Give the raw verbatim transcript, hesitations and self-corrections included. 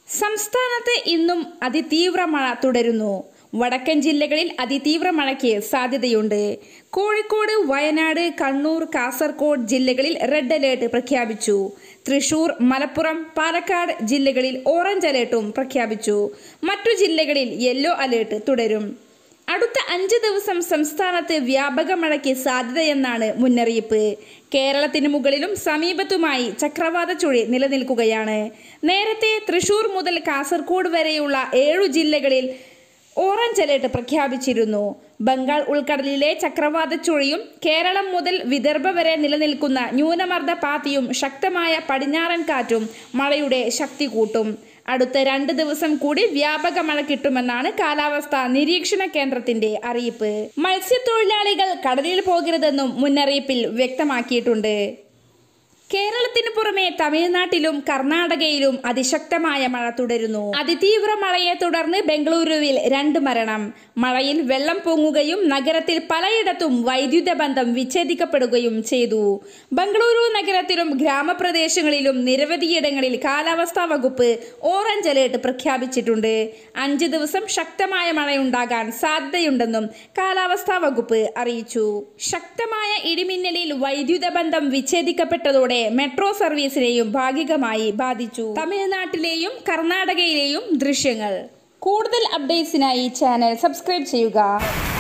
സംസ്ഥാനത്ത് ഇന്നും അതിതീവ്ര മഴ തുടരുന്നു. വടക്കൻ ജില്ലകളിൽ അതിതീവ്ര മഴയ്ക്ക് സാധ്യതയുണ്ട്. കോഴിക്കോട്, വയനാട്, കണ്ണൂർ, കാസർഗോഡ് ജില്ലകളിൽ റെഡ് അലേർട്ട് പ്രഖ്യാപിച്ചു. തൃശൂർ, മലപ്പുറം, പാലക്കാട് ജില്ലകളിൽ ഓറഞ്ച് അലേർട്ടും പ്രഖ്യാപിച്ചു. മറ്റു ജില്ലകളിൽ യെല്ലോ അലേർട്ട് തുടരും. അടുത്ത അഞ്ച് ദിവസം സംസ്ഥാനത്ത് വ്യാപക മഴയ്ക്ക് സാധ്യതയെന്നാണ് മുന്നറിയിപ്പ്. കേരളത്തിന് മുകളിലും സമീപത്തുമായി ചക്രവാത ചുഴി നിലനിൽക്കുകയാണ്. നേരത്തെ തൃശൂർ മുതൽ കാസർഗോഡ് വരെയുള്ള ഏഴു ജില്ലകളിൽ ഓറഞ്ച് അലേർട്ട് പ്രഖ്യാപിച്ചിരുന്നു. ബംഗാൾ ഉൾക്കടലിലെ ചക്രവാത ചുഴിയും കേരളം മുതൽ വിദർഭ വരെ നിലനിൽക്കുന്ന ന്യൂനമർദ്ദ പാത്തിയും ശക്തമായ പടിഞ്ഞാറൻ കാറ്റും മഴയുടെ ശക്തി കൂട്ടും. അടുത്ത രണ്ട് ദിവസം കൂടി വ്യാപക മഴ കിട്ടുമെന്നാണ് കാലാവസ്ഥാ നിരീക്ഷണ കേന്ദ്രത്തിന്റെ അറിയിപ്പ്. മത്സ്യത്തൊഴിലാളികൾ കടലിൽ പോകരുതെന്നും മുന്നറിയിപ്പിൽ വ്യക്തമാക്കിയിട്ടുണ്ട്. കേരളത്തിന് പുറമെ തമിഴ്നാട്ടിലും കർണാടകയിലും അതിശക്തമായ മഴ തുടരുന്നു. അതിതീവ്ര മഴയെ തുടർന്ന് ബംഗളൂരുവിൽ രണ്ട് മരണം. മഴയിൽ വെള്ളം പൊങ്ങുകയും നഗരത്തിൽ പലയിടത്തും വൈദ്യുത ബന്ധം വിച്ഛേദിക്കപ്പെടുകയും ചെയ്തു. ബംഗളൂരു നഗരത്തിലും ഗ്രാമപ്രദേശങ്ങളിലും നിരവധിയിടങ്ങളിൽ കാലാവസ്ഥാ വകുപ്പ് ഓറഞ്ച് അലേർട്ട് പ്രഖ്യാപിച്ചിട്ടുണ്ട്. അഞ്ച് ദിവസം ശക്തമായ മഴയുണ്ടാകാൻ സാധ്യതയുണ്ടെന്നും കാലാവസ്ഥാ വകുപ്പ് അറിയിച്ചു. ശക്തമായ ഇടിമിന്നലിൽ വൈദ്യുത ബന്ധം വിച്ഛേദിക്കപ്പെട്ടതോടെ മെട്രോ സർവീസിനെയും ഭാഗികമായി ബാധിച്ചു. തമിഴ്നാട്ടിലെയും കർണാടകയിലെയും ദൃശ്യങ്ങൾ. കൂടുതൽ അപ്ഡേറ്റ്സിനായി ചാനൽ സബ്സ്ക്രൈബ് ചെയ്യുക.